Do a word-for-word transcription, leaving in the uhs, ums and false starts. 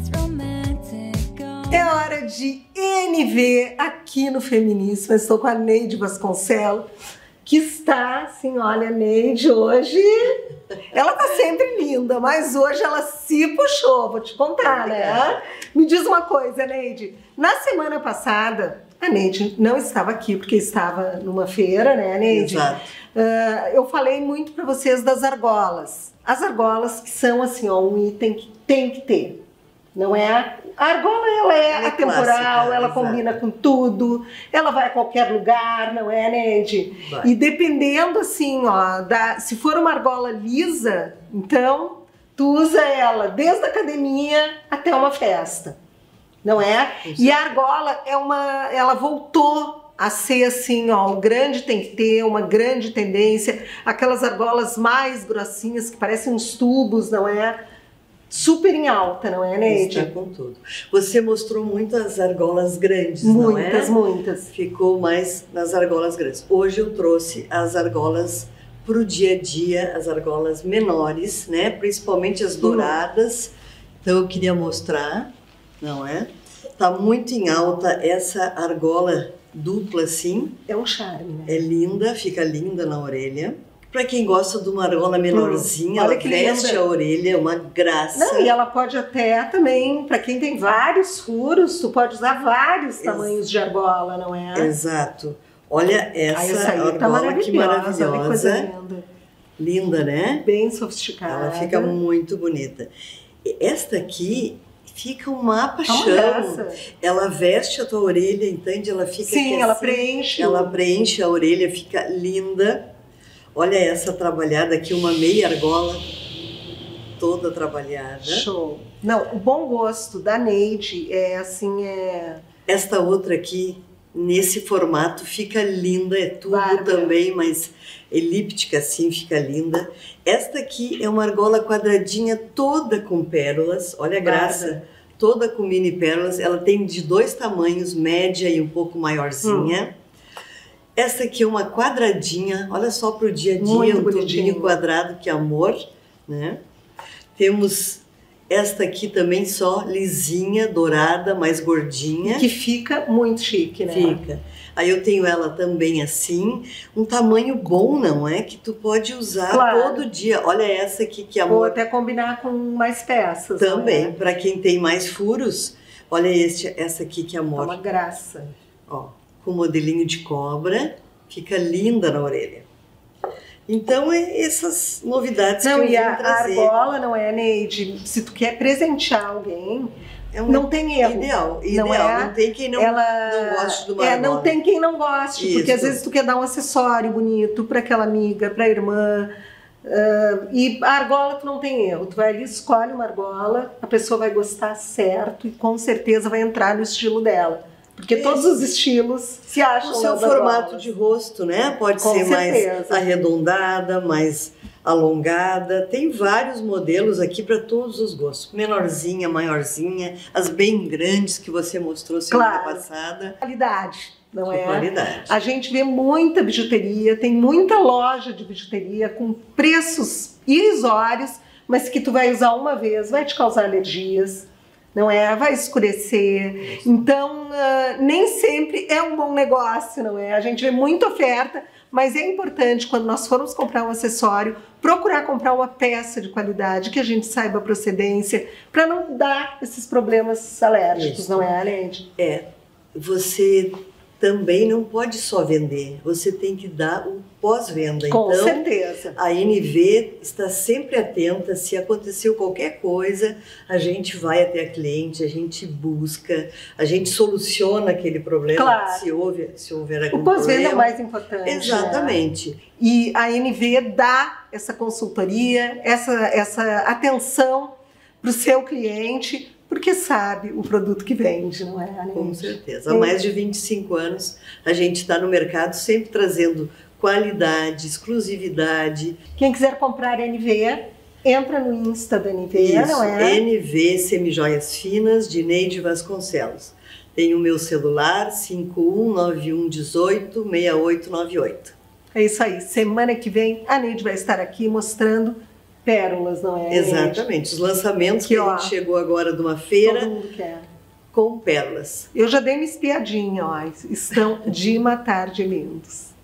É hora de N V aqui no Feminíssima. Estou com a Neide Vasconcelos, que está, assim, olha, Neide, hoje ela tá sempre linda, mas hoje ela se puxou, vou te contar, né? Me diz uma coisa, Neide, na semana passada, a Neide não estava aqui porque estava numa feira, né, Neide? Exato. Uh, eu falei muito para vocês das argolas. As argolas que são, assim, ó, um item que tem que ter. Não é? A argola, ela é, ela é atemporal, clássica, ela exato. Combina com tudo, ela vai a qualquer lugar, não é, Neide? E dependendo, assim, ó, da, se for uma argola lisa, então tu usa ela desde a academia até uma festa, não é? E a argola é uma, ela voltou a ser, assim, ó, o grande tem que ter, uma grande tendência, aquelas argolas mais grossinhas que parecem uns tubos, não é? Super em alta, não é, Neide? Está com tudo. Você mostrou muitas argolas grandes, muitas, não é? Muitas, muitas. Ficou mais nas argolas grandes. Hoje eu trouxe as argolas para o dia a dia, as argolas menores, né? Principalmente as douradas. Hum. Então eu queria mostrar, não é? Tá muito em alta essa argola dupla assim. É um charme, né? É linda, fica linda na orelha. Para quem gosta de uma argola menorzinha, hum, ela veste linda. A orelha, é uma graça. Não, e ela pode até também, para quem tem vários furos, tu pode usar vários Ex tamanhos de argola, não é? Exato. Olha essa Ai, essa argola, tá maravilhosa, que maravilhosa. Olha que coisa linda. Linda, né? Bem sofisticada. Ela fica muito bonita. Esta aqui fica uma paixão. Uma ela veste a tua orelha, entende? Ela fica Sim, aqui, ela assim, preenche. Ela preenche a orelha, fica linda. Olha essa trabalhada aqui, uma meia argola toda trabalhada. Show. Não, o bom gosto da Neide é assim, é... Esta outra aqui, nesse formato, fica linda, é tudo Bárbara. Também, mas elíptica assim, fica linda. Esta aqui é uma argola quadradinha toda com pérolas, olha a graça. Bárbara. Toda com mini pérolas, ela tem de dois tamanhos, média e um pouco maiorzinha. Hum. Essa aqui é uma quadradinha, olha só para o dia a dia, muito um bonitinho. Tubinho quadrado, que amor, né? Temos esta aqui também só lisinha, dourada, mais gordinha. Que fica muito chique, né? Fica. Aí eu tenho ela também assim, um tamanho bom, não é? Que tu pode usar claro. Todo dia. Olha essa aqui, que amor. Ou até combinar com mais peças. Também, né? Para quem tem mais furos, olha este, essa aqui, que amor. É uma graça. Ó. Com modelinho de cobra, fica linda na orelha. Então, é essas novidades não, que eu vim e a, trazer. a argola, não é, Neide? Se tu quer presentear alguém, é um não tem erro. Ideal, não ideal. É, não tem quem não, ela, não goste de uma é, argola. Não tem quem não goste, Isso. Porque às vezes tu quer dar um acessório bonito para aquela amiga, para a irmã. Uh, e a argola tu não tem erro. Tu vai ali, escolhe uma argola, a pessoa vai gostar certo e com certeza vai entrar no estilo dela. Porque todos os estilos se acham. O seu formato de rosto, né? Pode Com ser certeza. mais arredondada, mais alongada. Tem vários modelos aqui para todos os gostos. Menorzinha, maiorzinha, as bem grandes que você mostrou semana claro. Passada. Qualidade, não é? Qualidade. A gente vê muita bijuteria, tem muita loja de bijuteria com preços irrisórios, mas que tu vai usar uma vez, vai te causar alergias. Não é? Vai escurecer. Então, uh, nem sempre é um bom negócio, não é? A gente vê muita oferta, mas é importante, quando nós formos comprar um acessório, procurar comprar uma peça de qualidade, que a gente saiba a procedência, para não dar esses problemas alérgicos, Isso. Não é, Neide? É. Você também não pode só vender, você tem que dar o pós-venda. Com então, certeza. A N V está sempre atenta, se aconteceu qualquer coisa, a gente vai até a cliente, a gente busca, a gente soluciona aquele problema, claro. se, houve, se houver algum problema. O pós-venda é o mais importante. Exatamente. Né? E a N V dá essa consultoria, essa, essa atenção para o seu cliente, porque sabe o produto que vende, não é? Né? Com certeza. Há mais de vinte e cinco anos a gente está no mercado sempre trazendo qualidade, exclusividade. Quem quiser comprar N V, entra no Insta da N V, Isso, não é? N V Semijoias Finas, de Neide Vasconcelos. Tem o meu celular, cinco um nove um um oito, seis oito nove oito. É isso aí. Semana que vem a Neide vai estar aqui mostrando pérolas, não é? Exatamente, os lançamentos que, que ó, a gente chegou agora de uma feira. Todo mundo quer. Com pérolas. Eu já dei uma espiadinha, ó. Estão de matar de lindos.